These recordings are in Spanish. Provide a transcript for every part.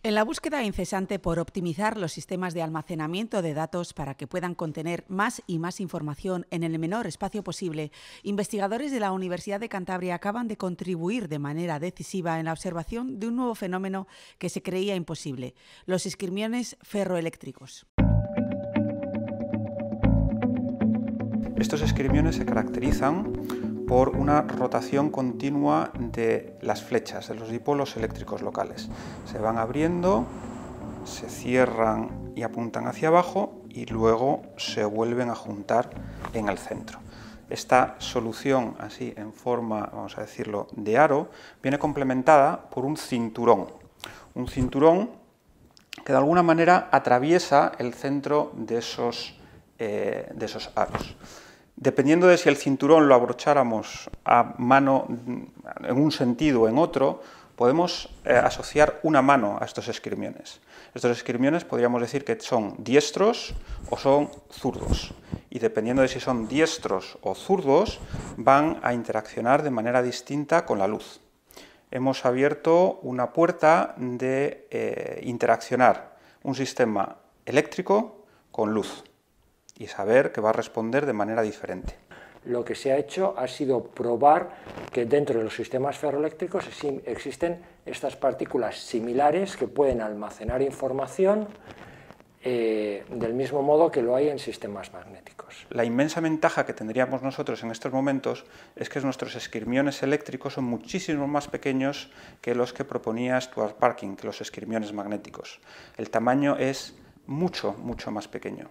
En la búsqueda incesante por optimizar los sistemas de almacenamiento de datos para que puedan contener más y más información en el menor espacio posible, investigadores de la Universidad de Cantabria acaban de contribuir de manera decisiva en la observación de un nuevo fenómeno que se creía imposible: los esquirmiones ferroeléctricos. Estos esquirmiones se caracterizan por una rotación continua de las flechas, de los dipolos eléctricos locales. Se van abriendo, se cierran y apuntan hacia abajo y luego se vuelven a juntar en el centro. Esta solución, así en forma, vamos a decirlo, de aro, viene complementada por un cinturón que de alguna manera atraviesa el centro de esos aros. Dependiendo de si el cinturón lo abrocháramos a mano en un sentido o en otro, podemos asociar una mano a estos esquirmiones. Estos esquirmiones podríamos decir que son diestros o son zurdos. Y dependiendo de si son diestros o zurdos, van a interaccionar de manera distinta con la luz. Hemos abierto una puerta de interaccionar un sistema eléctrico con luz y saber que va a responder de manera diferente. Lo que se ha hecho ha sido probar que dentro de los sistemas ferroeléctricos existen estas partículas similares que pueden almacenar información del mismo modo que lo hay en sistemas magnéticos. La inmensa ventaja que tendríamos nosotros en estos momentos es que nuestros esquirmiones eléctricos son muchísimo más pequeños que los que proponía Stuart Parkin, que los esquirmiones magnéticos. El tamaño es mucho más pequeño.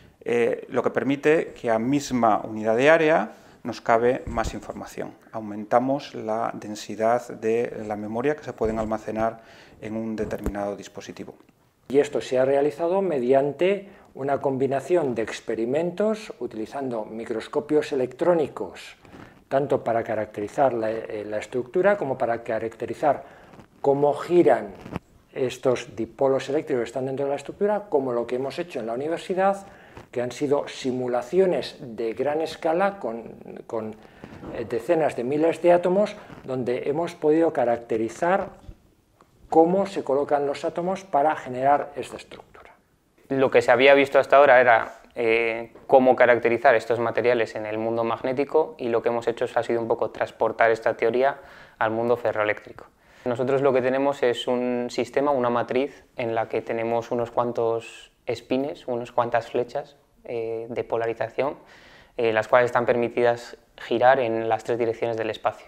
Lo que permite que a misma unidad de área nos cabe más información. Aumentamos la densidad de la memoria que se pueden almacenar en un determinado dispositivo. Y esto se ha realizado mediante una combinación de experimentos utilizando microscopios electrónicos, tanto para caracterizar la estructura como para caracterizar cómo giran estos dipolos eléctricos que están dentro de la estructura, como lo que hemos hecho en la universidad, que han sido simulaciones de gran escala con decenas de miles de átomos, donde hemos podido caracterizar cómo se colocan los átomos para generar esta estructura. Lo que se había visto hasta ahora era cómo caracterizar estos materiales en el mundo magnético, y lo que hemos hecho ha sido un poco transportar esta teoría al mundo ferroeléctrico. Nosotros lo que tenemos es un sistema, una matriz, en la que tenemos unos cuantos espines, unas cuantas flechas de polarización, las cuales están permitidas girar en las tres direcciones del espacio.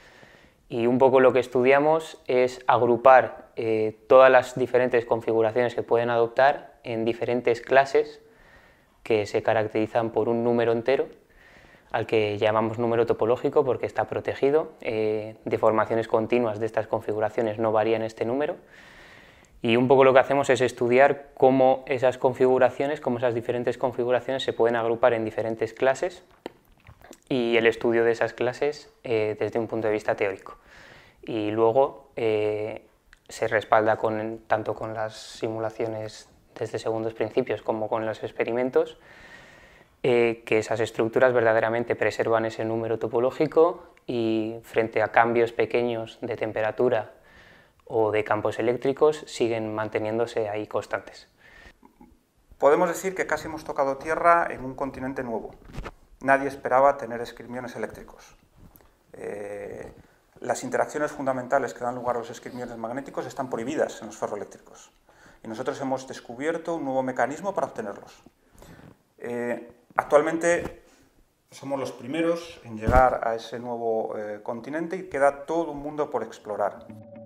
Y un poco lo que estudiamos es agrupar todas las diferentes configuraciones que pueden adoptar en diferentes clases que se caracterizan por un número entero, al que llamamos número topológico porque está protegido. Deformaciones continuas de estas configuraciones no varían este número. Y un poco lo que hacemos es estudiar cómo esas diferentes configuraciones se pueden agrupar en diferentes clases, y el estudio de esas clases desde un punto de vista teórico. Y luego se respalda tanto con las simulaciones desde segundos principios como con los experimentos, que esas estructuras verdaderamente preservan ese número topológico y frente a cambios pequeños de temperatura o de campos eléctricos siguen manteniéndose ahí constantes. Podemos decir que casi hemos tocado tierra en un continente nuevo. Nadie esperaba tener esquirmiones eléctricos. Las interacciones fundamentales que dan lugar a los esquirmiones magnéticos están prohibidas en los ferroeléctricos, y nosotros hemos descubierto un nuevo mecanismo para obtenerlos. Actualmente somos los primeros en llegar a ese nuevo continente y queda todo un mundo por explorar.